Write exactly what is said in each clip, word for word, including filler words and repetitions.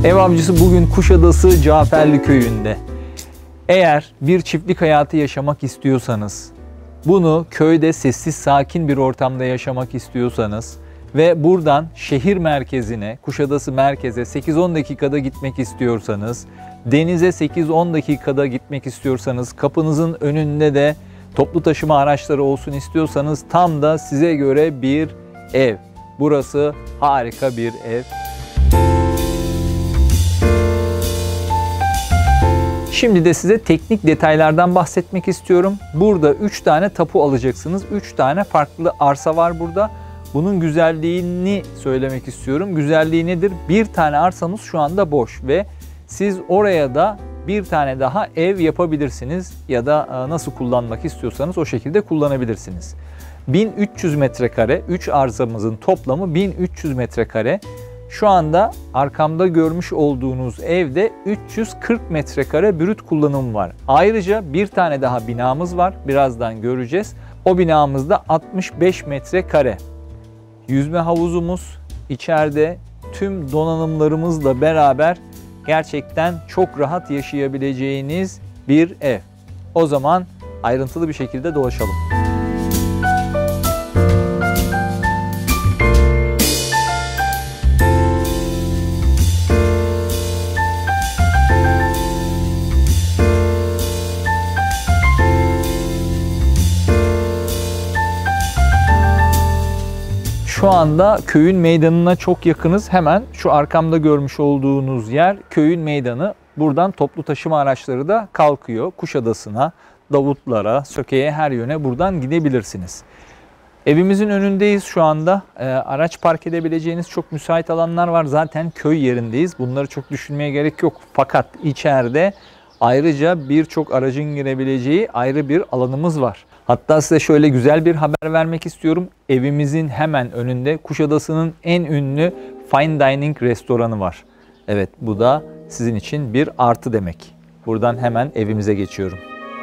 Ev Avcısı bugün Kuşadası Caferli Köyü'nde. Eğer bir çiftlik hayatı yaşamak istiyorsanız, bunu köyde sessiz sakin bir ortamda yaşamak istiyorsanız ve buradan şehir merkezine, Kuşadası merkeze sekiz on dakikada gitmek istiyorsanız, denize sekiz on dakikada gitmek istiyorsanız, kapınızın önünde de toplu taşıma araçları olsun istiyorsanız tam da size göre bir ev. Burası harika bir ev. Şimdi de size teknik detaylardan bahsetmek istiyorum. Burada üç tane tapu alacaksınız. üç tane farklı arsa var burada. Bunun güzelliğini söylemek istiyorum. Güzelliği nedir? Bir tane arsamız şu anda boş ve siz oraya da bir tane daha ev yapabilirsiniz ya da nasıl kullanmak istiyorsanız o şekilde kullanabilirsiniz. bin üç yüz metrekare, üç arsamızın toplamı bin üç yüz metrekare. Şu anda arkamda görmüş olduğunuz evde üç yüz kırk metrekare brüt kullanım var. Ayrıca bir tane daha binamız var. Birazdan göreceğiz. O binamızda altmış beş metrekare. Yüzme havuzumuz, içeride tüm donanımlarımızla beraber gerçekten çok rahat yaşayabileceğiniz bir ev. O zaman ayrıntılı bir şekilde dolaşalım. Şu anda köyün meydanına çok yakınız. Hemen şu arkamda görmüş olduğunuz yer köyün meydanı. Buradan toplu taşıma araçları da kalkıyor. Kuşadası'na, Davutlar'a, Söke'ye her yöne buradan gidebilirsiniz. Evimizin önündeyiz şu anda. E, araç park edebileceğiniz çok müsait alanlar var. Zaten köy yerindeyiz. Bunları çok düşünmeye gerek yok. Fakat içeride ayrıca birçok aracın girebileceği ayrı bir alanımız var. Hatta size şöyle güzel bir haber vermek istiyorum. Evimizin hemen önünde Kuşadası'nın en ünlü Fine Dining restoranı var. Evet, bu da sizin için bir artı demek. Buradan hemen evimize geçiyorum.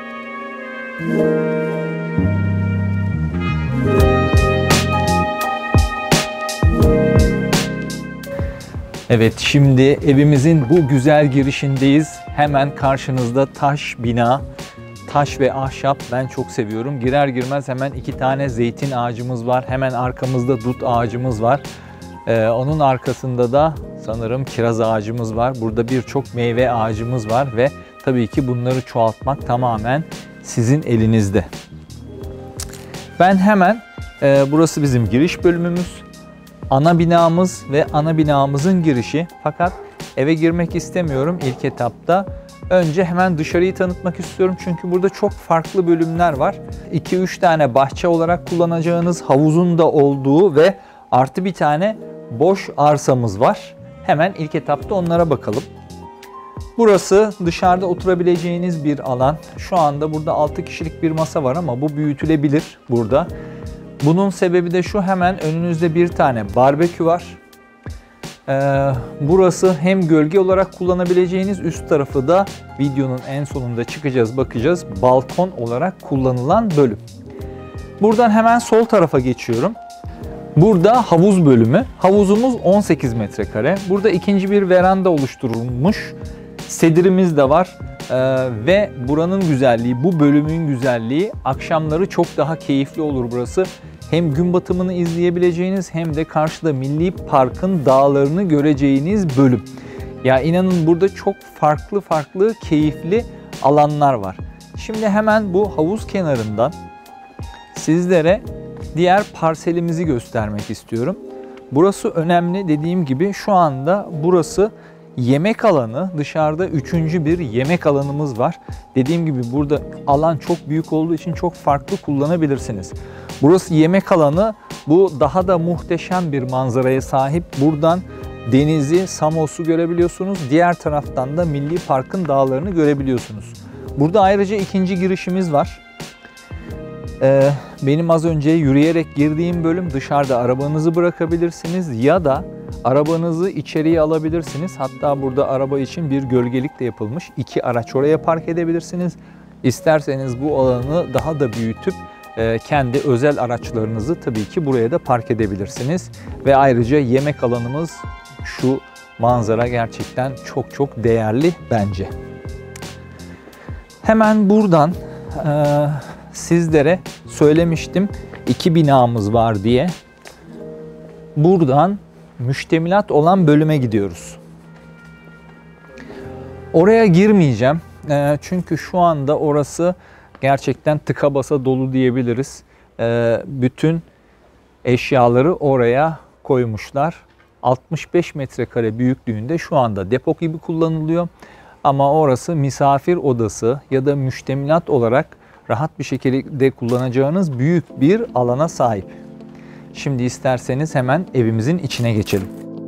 Evet, şimdi evimizin bu güzel girişindeyiz. Hemen karşınızda taş bina. Taş ve ahşap ben çok seviyorum. Girer girmez hemen iki tane zeytin ağacımız var. Hemen arkamızda dut ağacımız var. Ee, onun arkasında da sanırım kiraz ağacımız var. Burada birçok meyve ağacımız var ve tabii ki bunları çoğaltmak tamamen sizin elinizde. Ben hemen, e, burası bizim giriş bölümümüz. Ana binamız ve ana binamızın girişi. Fakat eve girmek istemiyorum ilk etapta. Önce hemen dışarıyı tanıtmak istiyorum çünkü burada çok farklı bölümler var. iki üç tane bahçe olarak kullanacağınız havuzun da olduğu ve artı bir tane boş arsamız var. Hemen ilk etapta onlara bakalım. Burası dışarıda oturabileceğiniz bir alan. Şu anda burada altı kişilik bir masa var ama bu büyütülebilir burada. Bunun sebebi de şu, hemen önünüzde bir tane barbekü var. Ee, burası hem gölge olarak kullanabileceğiniz, üst tarafı da videonun en sonunda çıkacağız, bakacağız, balkon olarak kullanılan bölüm. Buradan hemen sol tarafa geçiyorum. Burada havuz bölümü. Havuzumuz on sekiz metrekare. Burada ikinci bir veranda oluşturulmuş. Sedirimiz de var. Ee, ve buranın güzelliği, bu bölümün güzelliği, akşamları çok daha keyifli olur burası. Hem gün batımını izleyebileceğiniz hem de karşıda Milli Park'ın dağlarını göreceğiniz bölüm. Ya inanın burada çok farklı farklı keyifli alanlar var. Şimdi hemen bu havuz kenarından sizlere diğer parselimizi göstermek istiyorum. Burası önemli, dediğim gibi şu anda burası yemek alanı. Dışarıda üçüncü bir yemek alanımız var. Dediğim gibi burada alan çok büyük olduğu için çok farklı kullanabilirsiniz. Burası yemek alanı. Bu daha da muhteşem bir manzaraya sahip. Buradan denizi, Samos'u görebiliyorsunuz. Diğer taraftan da Milli Park'ın dağlarını görebiliyorsunuz. Burada ayrıca ikinci girişimiz var. Ee, benim az önce yürüyerek girdiğim bölüm, dışarıda arabanızı bırakabilirsiniz ya da arabanızı içeriye alabilirsiniz. Hatta burada araba için bir gölgelik de yapılmış. İki araç oraya park edebilirsiniz. İsterseniz bu alanı daha da büyütüp kendi özel araçlarınızı tabii ki buraya da park edebilirsiniz. Ve ayrıca yemek alanımız şu manzara gerçekten çok çok değerli bence. Hemen buradan e, sizlere söylemiştim iki binamız var diye. Buradan müştemilat olan bölüme gidiyoruz. Oraya girmeyeceğim. E, çünkü şu anda orası gerçekten tıka basa dolu diyebiliriz. E, bütün eşyaları oraya koymuşlar. altmış beş metrekare büyüklüğünde şu anda depo gibi kullanılıyor. Ama orası misafir odası ya da müştemilat olarak rahat bir şekilde kullanacağınız büyük bir alana sahip. Şimdi isterseniz hemen evimizin içine geçelim.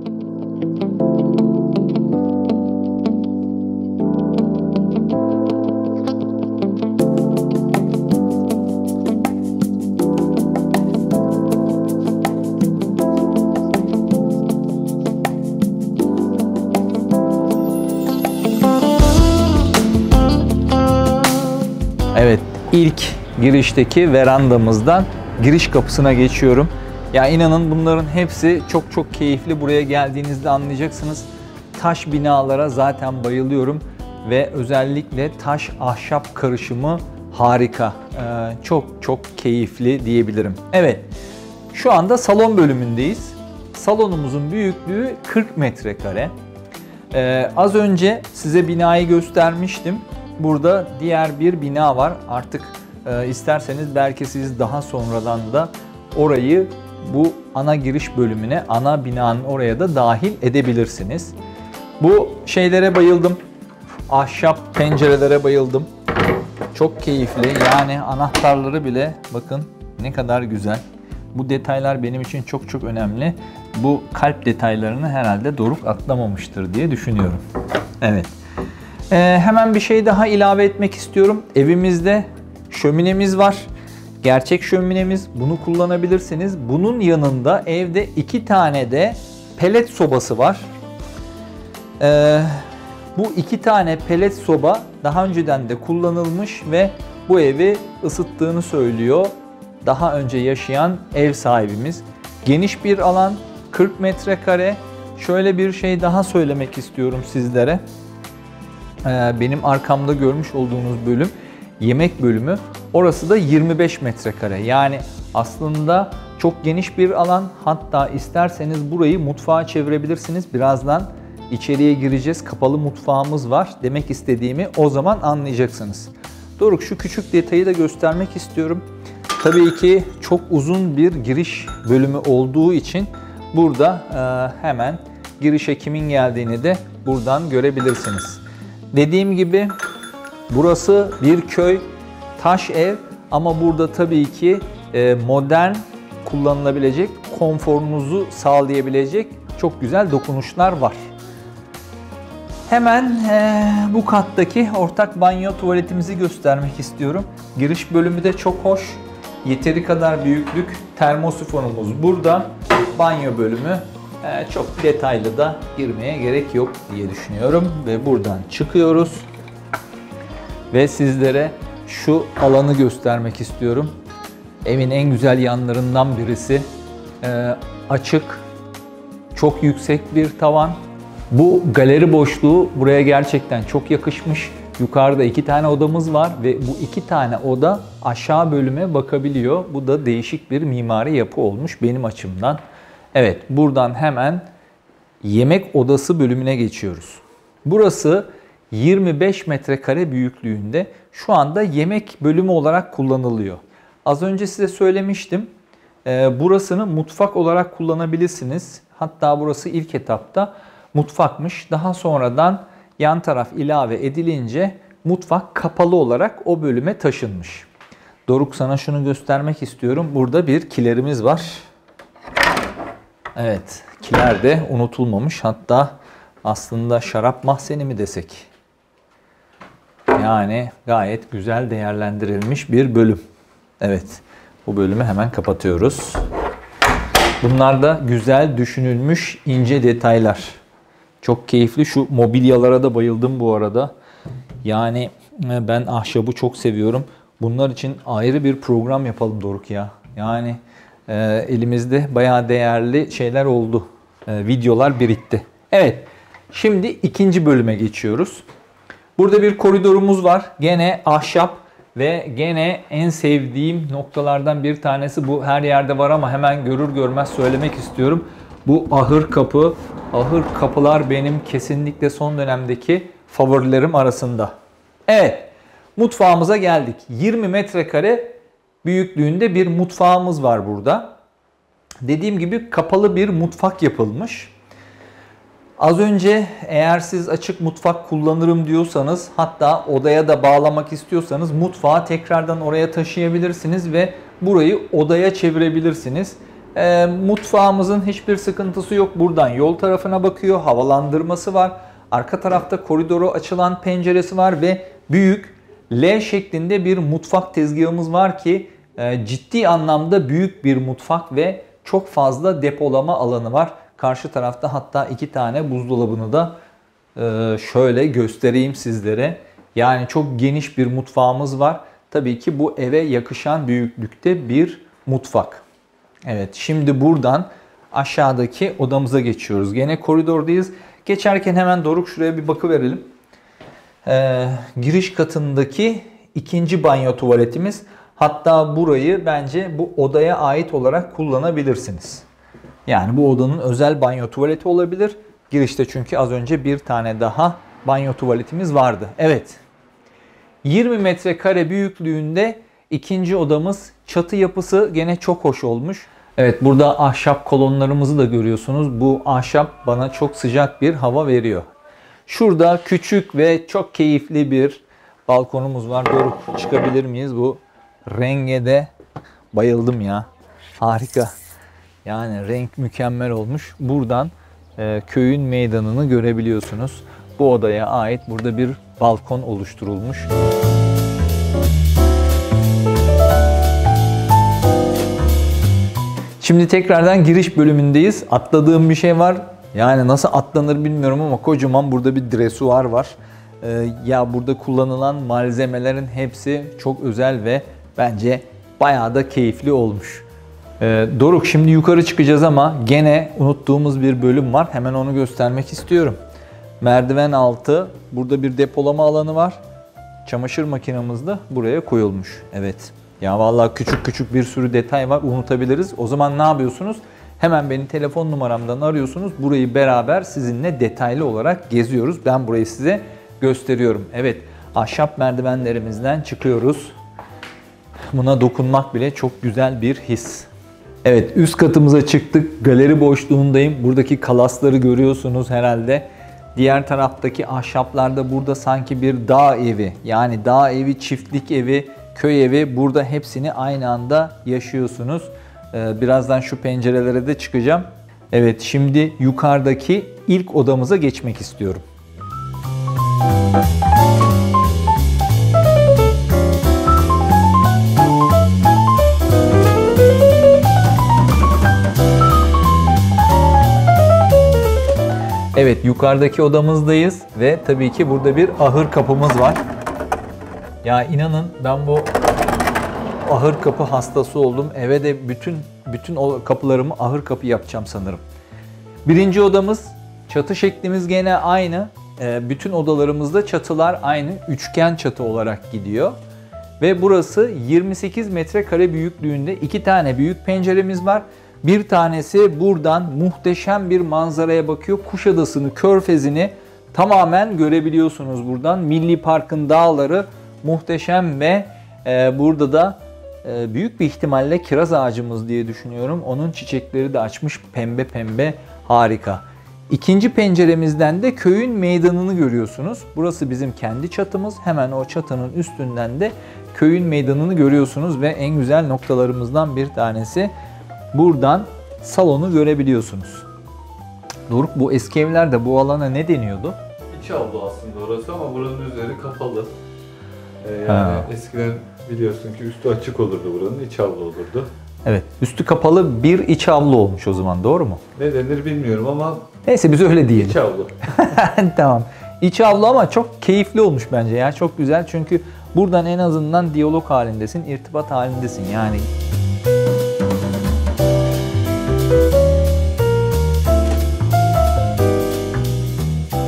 Evet, ilk girişteki verandamızdan giriş kapısına geçiyorum. Ya inanın bunların hepsi çok çok keyifli. Buraya geldiğinizde anlayacaksınız. Taş binalara zaten bayılıyorum ve özellikle taş ahşap karışımı harika. Ee, çok çok keyifli diyebilirim. Evet, şu anda salon bölümündeyiz. Salonumuzun büyüklüğü kırk metrekare. Ee, az önce size binayı göstermiştim. Burada diğer bir bina var. Artık e, isterseniz belki siz daha sonradan da orayı bu ana giriş bölümüne, ana binanın oraya da dahil edebilirsiniz. Bu şeylere bayıldım. Ahşap pencerelere bayıldım. Çok keyifli. Yani anahtarları bile bakın ne kadar güzel. Bu detaylar benim için çok çok önemli. Bu kalp detaylarını herhalde Doruk atlamamıştır diye düşünüyorum. Evet. Ee, hemen bir şey daha ilave etmek istiyorum. Evimizde şöminemiz var. Gerçek şöminemiz. Bunu kullanabilirsiniz. Bunun yanında evde iki tane de pelet sobası var. Ee, bu iki tane pelet soba daha önceden de kullanılmış ve bu evi ısıttığını söylüyor. Daha önce yaşayan ev sahibimiz. Geniş bir alan, kırk metrekare. Şöyle bir şey daha söylemek istiyorum sizlere. Benim arkamda görmüş olduğunuz bölüm yemek bölümü. Orası da yirmi beş metrekare. Yani aslında çok geniş bir alan. Hatta isterseniz burayı mutfağa çevirebilirsiniz. Birazdan içeriye gireceğiz. Kapalı mutfağımız var. Demek istediğimi o zaman anlayacaksınız. Doruk, şu küçük detayı da göstermek istiyorum. Tabii ki çok uzun bir giriş bölümü olduğu için burada hemen girişe kimin geldiğini de buradan görebilirsiniz. Dediğim gibi burası bir köy, taş ev ama burada tabii ki modern kullanılabilecek, konforunuzu sağlayabilecek çok güzel dokunuşlar var. Hemen bu kattaki ortak banyo tuvaletimizi göstermek istiyorum. Giriş bölümü de çok hoş. Yeteri kadar büyüklük, termosifonumuz burada. Banyo bölümü çok detaylı da girmeye gerek yok diye düşünüyorum. Ve buradan çıkıyoruz. Ve sizlere şu alanı göstermek istiyorum. Evin en güzel yanlarından birisi. E, açık, çok yüksek bir tavan. Bu galeri boşluğu buraya gerçekten çok yakışmış. Yukarıda iki tane odamız var ve bu iki tane oda aşağı bölüme bakabiliyor. Bu da değişik bir mimari yapı olmuş benim açımdan. Evet, buradan hemen yemek odası bölümüne geçiyoruz. Burası yirmi beş metrekare büyüklüğünde. Şu anda yemek bölümü olarak kullanılıyor. Az önce size söylemiştim. Burasını mutfak olarak kullanabilirsiniz. Hatta burası ilk etapta mutfakmış. Daha sonradan yan taraf ilave edilince mutfak kapalı olarak o bölüme taşınmış. Doruk, sana şunu göstermek istiyorum. Burada bir kilerimiz var. Evet, kiler de unutulmamış. Hatta aslında şarap mahzeni mi desek? Yani gayet güzel değerlendirilmiş bir bölüm. Evet, bu bölümü hemen kapatıyoruz. Bunlar da güzel düşünülmüş ince detaylar. Çok keyifli. Şu mobilyalara da bayıldım bu arada. Yani ben ahşabı çok seviyorum. Bunlar için ayrı bir program yapalım Doruk ya. Yani e, elimizde bayağı değerli şeyler oldu. E, videolar birikti. Evet, Şimdi ikinci bölüme geçiyoruz. Burada bir koridorumuz var. Gene ahşap ve gene en sevdiğim noktalardan bir tanesi, bu her yerde var ama hemen görür görmez söylemek istiyorum. Bu ahır kapı. Ahır kapılar benim kesinlikle son dönemdeki favorilerim arasında. Evet, mutfağımıza geldik. yirmi metrekare büyüklüğünde bir mutfağımız var burada. Dediğim gibi kapalı bir mutfak yapılmış. Az önce eğer siz açık mutfak kullanırım diyorsanız, hatta odaya da bağlamak istiyorsanız mutfağı tekrardan oraya taşıyabilirsiniz ve burayı odaya çevirebilirsiniz. E, mutfağımızın hiçbir sıkıntısı yok. Buradan yol tarafına bakıyor. Havalandırması var. Arka tarafta koridoru açılan penceresi var ve büyük L şeklinde bir mutfak tezgahımız var ki e, ciddi anlamda büyük bir mutfak ve çok fazla depolama alanı var. Karşı tarafta hatta iki tane buzdolabını da e, şöyle göstereyim sizlere. Yani çok geniş bir mutfağımız var. Tabii ki bu eve yakışan büyüklükte bir mutfak. Evet, şimdi buradan aşağıdaki odamıza geçiyoruz. Gene koridordayız. Geçerken hemen Doruk şuraya bir bakıverelim. Ee, giriş katındaki ikinci banyo tuvaletimiz. Hatta burayı bence bu odaya ait olarak kullanabilirsiniz. Yani bu odanın özel banyo tuvaleti olabilir. Girişte çünkü az önce bir tane daha banyo tuvaletimiz vardı. Evet. yirmi metrekare büyüklüğünde ikinci odamız. Çatı yapısı gene çok hoş olmuş. Evet, burada ahşap kolonlarımızı da görüyorsunuz. Bu ahşap bana çok sıcak bir hava veriyor. Şurada küçük ve çok keyifli bir balkonumuz var. Doruk, çıkabilir miyiz? Bu renge de bayıldım ya. Harika. Yani renk mükemmel olmuş. Buradan e, köyün meydanını görebiliyorsunuz. Bu odaya ait burada bir balkon oluşturulmuş. Şimdi tekrardan giriş bölümündeyiz. Atladığım bir şey var. Yani nasıl atlanır bilmiyorum ama kocaman burada bir dresuar var. Ee, ya burada kullanılan malzemelerin hepsi çok özel ve bence bayağı da keyifli olmuş. Ee, Doruk, şimdi yukarı çıkacağız ama gene unuttuğumuz bir bölüm var. Hemen onu göstermek istiyorum. Merdiven altı, burada bir depolama alanı var. Çamaşır makinamız da buraya koyulmuş. Evet. Ya vallahi küçük küçük bir sürü detay var, unutabiliriz. O zaman ne yapıyorsunuz? Hemen beni telefon numaramdan arıyorsunuz. Burayı beraber sizinle detaylı olarak geziyoruz. Ben burayı size gösteriyorum. Evet, ahşap merdivenlerimizden çıkıyoruz. Buna dokunmak bile çok güzel bir his. Evet, üst katımıza çıktık. Galeri boşluğundayım. Buradaki kalasları görüyorsunuz herhalde. Diğer taraftaki ahşaplarda burada sanki bir dağ evi, yani dağ evi, çiftlik evi, köy evi, burada hepsini aynı anda yaşıyorsunuz. Birazdan şu pencerelere de çıkacağım. Evet, şimdi yukarıdaki ilk odamıza geçmek istiyorum. Evet, yukarıdaki odamızdayız ve tabii ki burada bir ahır kapımız var. Ya inanın ben bu ahır kapı hastası oldum. Eve de bütün bütün o kapılarımı ahır kapı yapacağım sanırım. Birinci odamız, çatı şeklimiz gene aynı. Bütün odalarımızda çatılar aynı. Üçgen çatı olarak gidiyor. Ve burası yirmi sekiz metrekare büyüklüğünde iki tane büyük penceremiz var. Bir tanesi buradan muhteşem bir manzaraya bakıyor. Kuşadası'nı, Körfezi'ni tamamen görebiliyorsunuz buradan. Milli Park'ın dağları muhteşem ve e, burada da e, büyük bir ihtimalle kiraz ağacımız diye düşünüyorum. Onun çiçekleri de açmış, pembe pembe, harika. İkinci penceremizden de köyün meydanını görüyorsunuz. Burası bizim kendi çatımız. Hemen o çatının üstünden de köyün meydanını görüyorsunuz ve en güzel noktalarımızdan bir tanesi. Buradan salonu görebiliyorsunuz. Doruk, bu eski evlerde bu alana ne deniyordu? İç avlu aslında orası ama buranın üzeri kapalı. Ee, yani Ha. eskiden biliyorsun ki üstü açık olurdu buranın, iç avlu olurdu. Evet, üstü kapalı bir iç avlu olmuş o zaman, doğru mu? Ne denir bilmiyorum ama Neyse biz öyle diyelim. iç avlu. Tamam. İç avlu ama çok keyifli olmuş bence ya. Çok güzel çünkü buradan en azından diyalog halindesin, irtibat halindesin yani.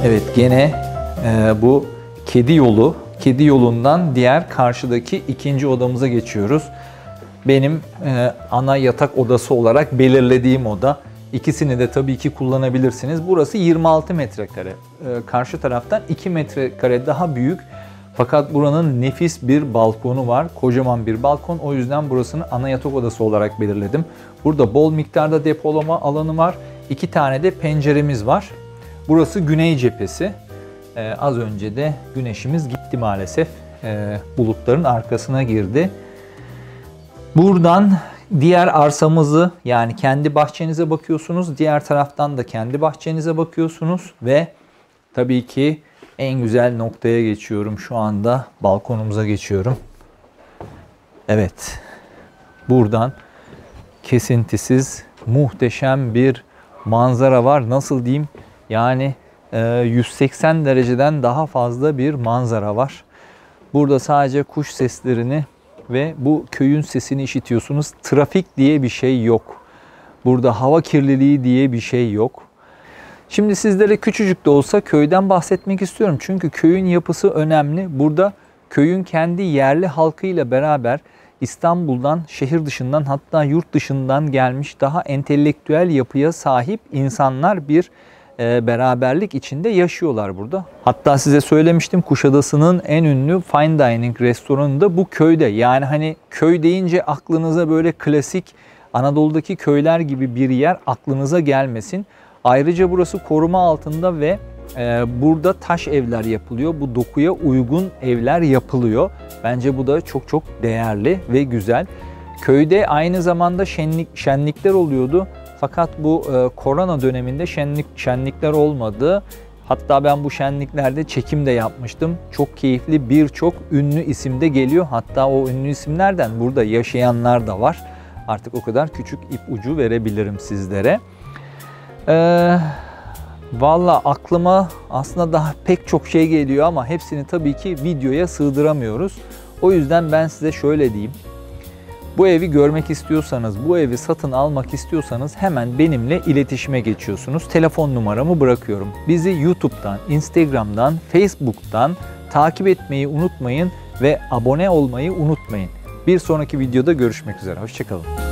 Evet, gene e, bu kedi yolu, kedi yolundan diğer karşıdaki ikinci odamıza geçiyoruz. Benim e, ana yatak odası olarak belirlediğim oda. İkisini de tabii ki kullanabilirsiniz. Burası yirmi altı metrekare. E, karşı taraftan iki metrekare daha büyük. Fakat buranın nefis bir balkonu var. Kocaman bir balkon. O yüzden burasını ana yatak odası olarak belirledim. Burada bol miktarda depolama alanı var. İki tane de penceremiz var. Burası güney cephesi. Ee, az önce de güneşimiz gitti maalesef. Ee, bulutların arkasına girdi. Buradan diğer arsamızı, yani kendi bahçenize bakıyorsunuz. Diğer taraftan da kendi bahçenize bakıyorsunuz. Ve tabii ki en güzel noktaya geçiyorum şu anda. Balkonumuza geçiyorum. Evet. Buradan kesintisiz muhteşem bir manzara var. Nasıl diyeyim? Yani yüz seksen dereceden daha fazla bir manzara var. Burada sadece kuş seslerini ve bu köyün sesini işitiyorsunuz. Trafik diye bir şey yok. Burada hava kirliliği diye bir şey yok. Şimdi sizlere küçücük de olsa köyden bahsetmek istiyorum. Çünkü köyün yapısı önemli. Burada köyün kendi yerli halkıyla beraber İstanbul'dan, şehir dışından, hatta yurt dışından gelmiş daha entelektüel yapıya sahip insanlar bir e, beraberlik içinde yaşıyorlar burada. Hatta size söylemiştim, Kuşadası'nın en ünlü fine dining restoranı da bu köyde. Yani hani köy deyince aklınıza böyle klasik Anadolu'daki köyler gibi bir yer aklınıza gelmesin. Ayrıca burası koruma altında ve e, burada taş evler yapılıyor. Bu dokuya uygun evler yapılıyor. Bence bu da çok çok değerli ve güzel. Köyde aynı zamanda şenlik şenlikler oluyordu. Fakat bu e, korona döneminde şenlik şenlikler olmadı. Hatta ben bu şenliklerde çekim de yapmıştım. Çok keyifli, birçok ünlü isim de geliyor. Hatta o ünlü isimlerden burada yaşayanlar da var. Artık o kadar küçük ipucu verebilirim sizlere. Ee, Valla aklıma aslında daha pek çok şey geliyor ama hepsini tabii ki videoya sığdıramıyoruz. O yüzden ben size şöyle diyeyim. Bu evi görmek istiyorsanız, bu evi satın almak istiyorsanız hemen benimle iletişime geçiyorsunuz. Telefon numaramı bırakıyorum. Bizi YouTube'dan, Instagram'dan, Facebook'tan takip etmeyi unutmayın ve abone olmayı unutmayın. Bir sonraki videoda görüşmek üzere. Hoşça kalın.